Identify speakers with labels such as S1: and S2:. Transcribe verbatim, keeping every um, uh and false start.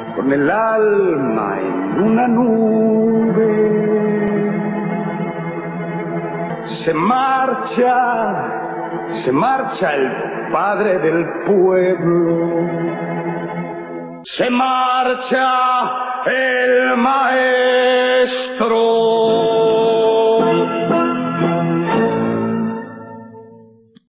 S1: con el alma en una nube. Se marcha, se marcha el padre del pueblo. Se marcha el maestro.